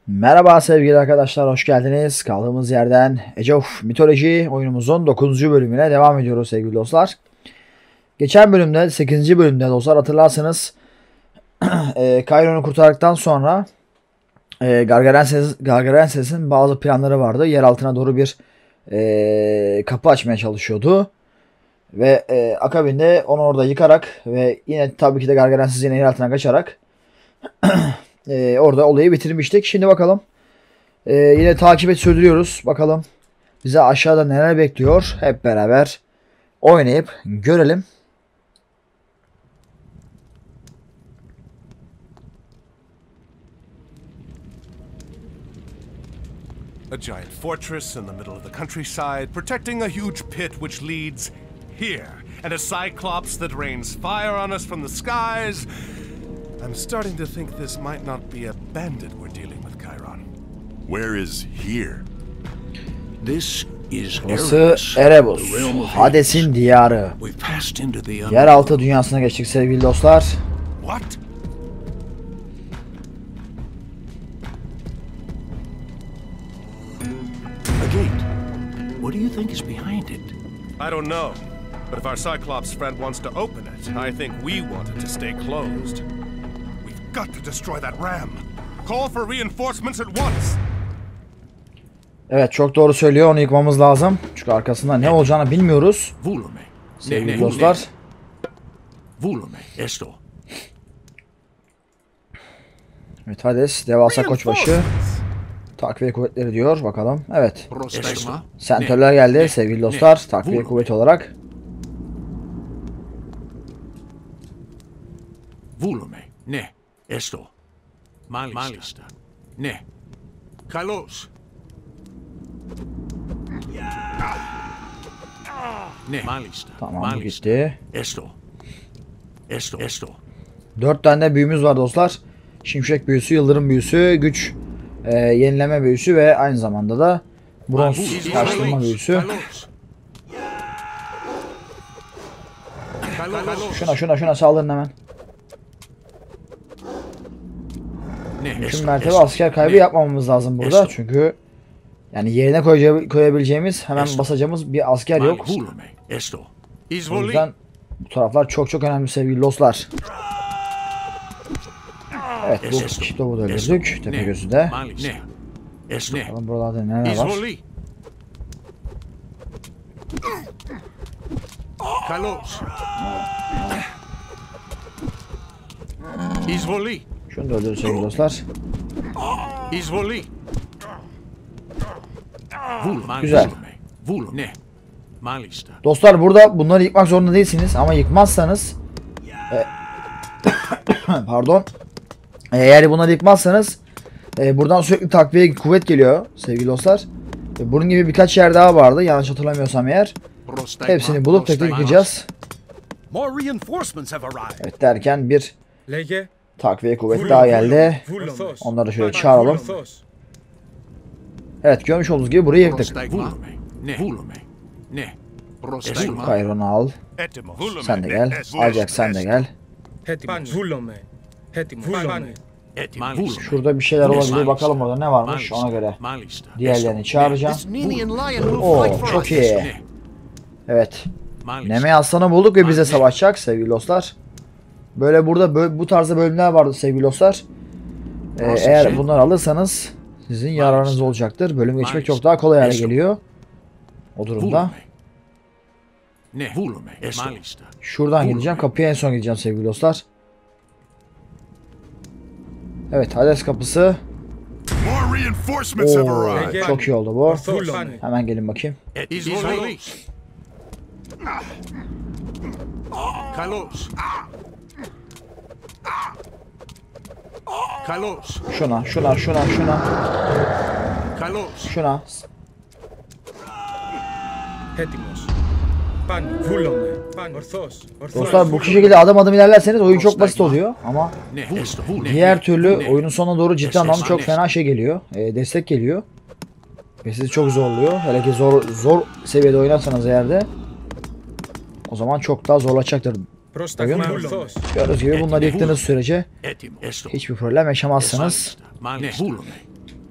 Merhaba sevgili arkadaşlar, hoş geldiniz. Kaldığımız yerden Age of Mythology oyunumuzun 9. bölümüne devam ediyoruz sevgili dostlar. Geçen bölümde 8. bölümde dostlar hatırlarsanız Chiron'u kurtardıktan sonra Gargarenses'in bazı planları vardı. Yer altına doğru bir kapı açmaya çalışıyordu. Ve akabinde onu orada yıkarak ve yine tabii ki de Gargarenses'in yer altına kaçarak orada olayı bitirmiştik. Şimdi bakalım. Yine takip sürdürüyoruz. Bakalım bize aşağıda neler bekliyor. Hep beraber oynayıp görelim. A giant fortress in the middle of the countryside, protecting a huge pit which leads here, and a cyclops that rains fire on us from the skies. I'm starting to think this might not be a bandit we're dealing with, Chiron. Where is here? This is Burası Erebus, Hades'in diyarı. We've passed into the Yeraltı dünyasına geçtik sevgili dostlar. What? A gate. What do you think is behind it? I don't know. But if our Cyclops friend wants to open it, I think we want it to stay closed. We've got to destroy that ram. Call for reinforcements at once. Evet, çok doğru söylüyor. Onu yıkmamız lazım. Çünkü arkasında ne olacağını bilmiyoruz. Volume. Sevgili dostlar. Volume. Esto. Evet, Hades devasa koçbaşı. Takviye kuvvetleri diyor. Bakalım. Evet. Prostegma. Sentörler geldi sevgili dostlar. Takviye kuvveti olarak. Volume. Ne. Esto. Malista. Ne. Kalos. Ne. Malista. Tamam, bu gitti. Esto. Esto. 4 tane büyümüz var dostlar. Şimşek büyüsü, yıldırım büyüsü, güç yenileme büyüsü ve aynı zamanda da bronz karşılama büyüsü. Şuna saldırın hemen. Mümkün mertebe asker kaybı yapmamamız lazım burada. Çünkü yani yerine koyabileceğimiz, hemen basacağımız bir asker yok. O yüzden bu taraflar çok önemli sevgili dostlar. Evet, bu Şito'yu da öldürdük. Tepegöz'ü de. Bakalım buralarda neler var. Şunu da öldürün sevgili dostlar. Güzel. Dostlar, burada bunları yıkmak zorunda değilsiniz ama yıkmazsanız pardon, eğer bunları yıkmazsanız buradan sürekli takviye kuvvet geliyor sevgili dostlar. Bunun gibi birkaç yer daha vardı yanlış hatırlamıyorsam eğer. Hepsini bulup tek tek yıkacağız. Evet derken bir takviye kuvvet daha geldi. Onları şöyle çağıralım. Evet, görmüş olduğunuz gibi burayı yıktık. Chiron'u al. Sen de gel. Ajax sen de gel. Şurada bir şeyler olabilir. Bakalım orada ne varmış ona göre. Diğerlerini çağıracağım. Oo, çok iyi. Evet. Neme aslanı bulduk ve bize savaşacak sevgili dostlar. Böyle burada bu tarzda bölümler vardı sevgili dostlar. Eğer bunları alırsanız sizin yararınız olacaktır. Bölüm geçmek çok daha kolay hale geliyor. O durumda. Şuradan gideceğim. Kapıya en son gideceğim sevgili dostlar. Evet, Hades kapısı. Oo, çok iyi oldu bu. Hemen gelin bakayım. Şuna. Dostlar, bu şekilde adım ilerlerseniz oyun çok basit oluyor ama diğer türlü oyunun sonuna doğru ciddi anlamda çok fena şey geliyor. Destek geliyor. Ve sizi çok zorluyor. Hele ki zor seviyede oynarsanız eğer de o zaman çok daha zorlaşacaktır oyun. Gördüğünüz gibi bunları yıktığınız sürece hiçbir problem yaşamazsınız.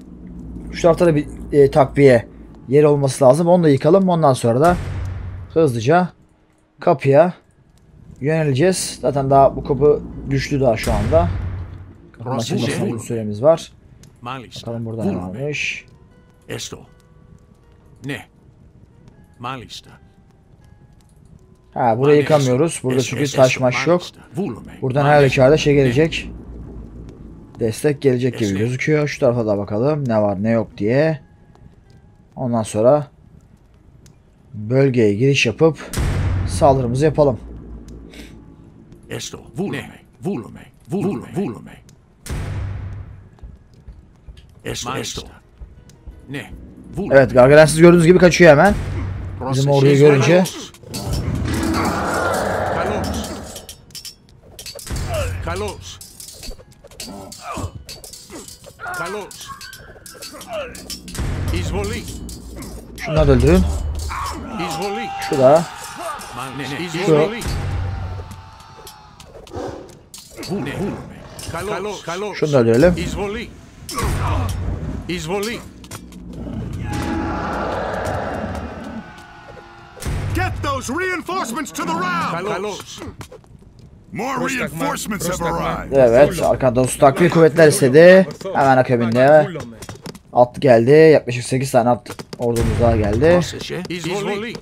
Şu tarafta da bir takviye yeri olması lazım. Onu da yıkalım. Ondan sonra da hızlıca kapıya yöneleceğiz. Zaten daha bu kapı güçlü daha şu anda. Kapının açılmasına bir süremiz var. Bakalım burada ne varmış. Esto. Ne. Malista. Ha, burayı yıkamıyoruz. Burada çünkü taş maş yok. Buradan her halükarda şey gelecek. Destek gelecek gibi gözüküyor. Şu tarafa da bakalım ne var ne yok diye. Ondan sonra bölgeye giriş yapıp saldırımızı yapalım. Esto. Volume. Volume. Volume. Volume. Esto. Ne. Evet, Gargarensiz gördüğünüz gibi kaçıyor hemen. Bizim orduyu görünce. Kalos. Kalos. İzvoli. Şunları da öldürün. İzvoli. Şu da. İzvoli. Kalos. Şunu da öldürelim. İzvoli. İzvoli. Get those reinforcements to the round! Kalos. More reinforcements have arrived. Evet, arkadan su takviye kuvvetler istedi. Hemen akabinde at geldi. Yaklaşık 8 tane at ordumuz daha geldi. İzvoli.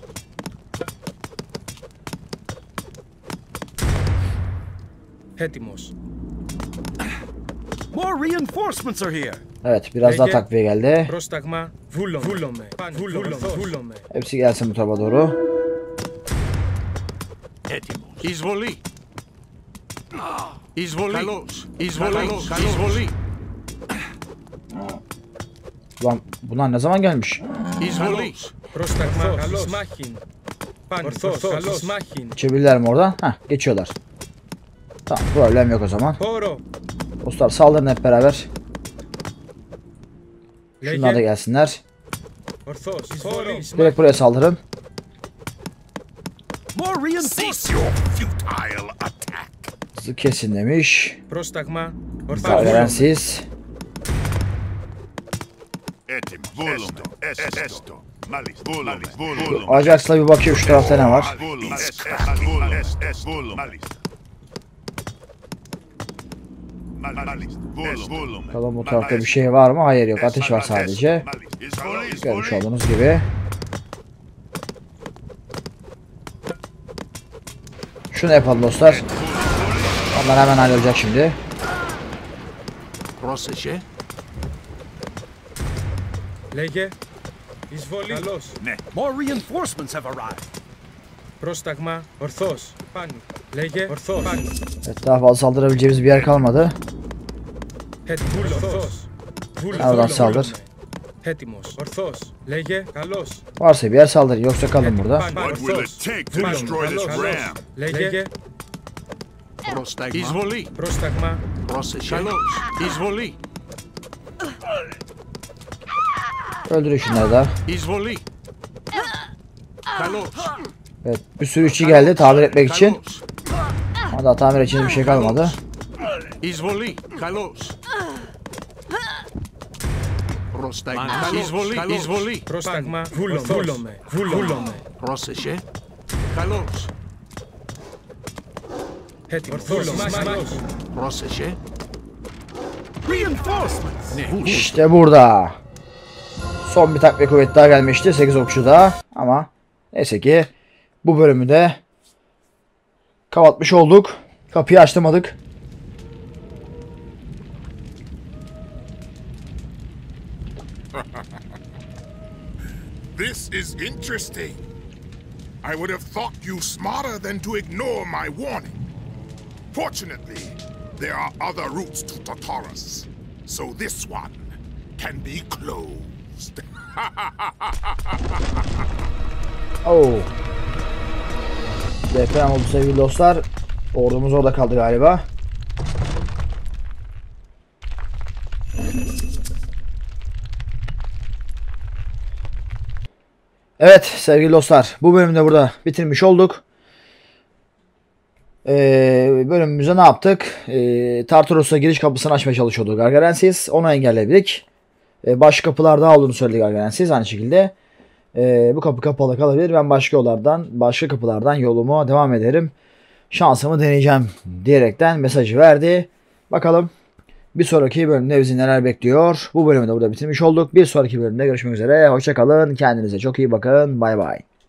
Έτοιμος. More reinforcements are here. Evet, biraz daha takviye geldi. Πρόσταγμα, βούλομαι. Βούλομαι. Hepsi gelsin bu tarafa doğru. İzvoli. İzvoli. Kalos. İzvoli. İzvoli. Ulan bunlar ne zaman gelmiş? İzvoli. Πρόσταγμα, καλός. Μάχην. Ορθός, καλός. Μάχην. Geçebilirler mi oradan? Heh, geçiyorlar. Tamam, problem yok o zaman. Χώρο. Dostlar saldırın hep beraber. Şunlar da gelsinler. Ορθός. Χώρο. Direkt buraya saldırın. More reinforcements. Cease your futile attack. Hızlı kesin demiş. Πρόσταγμα, ορθός. Gargarensiz. Etim. Volume. Esto. Malis. Volume. Ajax'la bir bakıyor şu tarafta ne var. Volume. Volume. Volume. Bakalım bu tarafta bir şey var mı? Hayır, yok. Ateş var sadece. Görmüş olduğunuz gibi. Şunu yapalım dostlar. Onlar hemen hallolacak şimdi. Πρόσεχε. Λέγε. Εισβολή. Καλός. Ναι. More reinforcements have arrived. Πρόσταγμα, ορθός. Πάνω. Λέγε. Ορθός. Πάνω. Evet, daha fazla saldırabileceğimiz bir yer kalmadı. Έτοιμος. Ορθός. Oradan saldır. Έτοιμος. Ορθός. Λέγε. Καλός. Varsa bir yer saldır. Yoksa kalın burada. What will it take to destroy this ram? Λέγε. Πρόσταγμα. Εισβολή. Πρόσταγμα. Πρόσεχε. Καλός. İzvoli. Öldürün şunları da. İzvoli. Kalos. Evet, bir sürü işçi geldi tamir etmek için. Kalos. Ama daha tamir için bir şey kalmadı. İzvoli. Kalos. Πρόσταγμα. İzvoli. İzvoli. Πρόσταγμα. Βούλομαι. Βούλομαι. Πρόσεχε. Καλός. Έτοιμος. Ορθός. Πρόσεχε. Reinforcements. İşte burada. Son bir takviye kuvvet daha gelmişti. 8 okçu daha. Ama neyse ki bu bölümü de kapatmış olduk. Kapıyı açtırmadık. This is interesting. I would have thought you smarter than to ignore my warning. Fortunately, there are other routes to Tartarus, so this one can be closed. Oo. Deprem oldu sevgili dostlar. Ordumuz orada kaldı galiba. Evet sevgili dostlar, bu bölümü de burada bitirmiş olduk. Bölümümüzde ne yaptık? Tartarus'a giriş kapısını açmaya çalışıyordu Gargarensis. Onu engelledik. Başka kapılar daha olduğunu söyledi arkadaşlar. Siz aynı şekilde bu kapı kapalı kalabilir. Ben başka kapılardan yolumu devam ederim. Şansımı deneyeceğim diyerekten mesajı verdi. Bakalım bir sonraki bölümde bizi neler bekliyor. Bu bölümü de burada bitirmiş olduk. Bir sonraki bölümde görüşmek üzere. Hoşça kalın. Kendinize çok iyi bakın. Bay bay.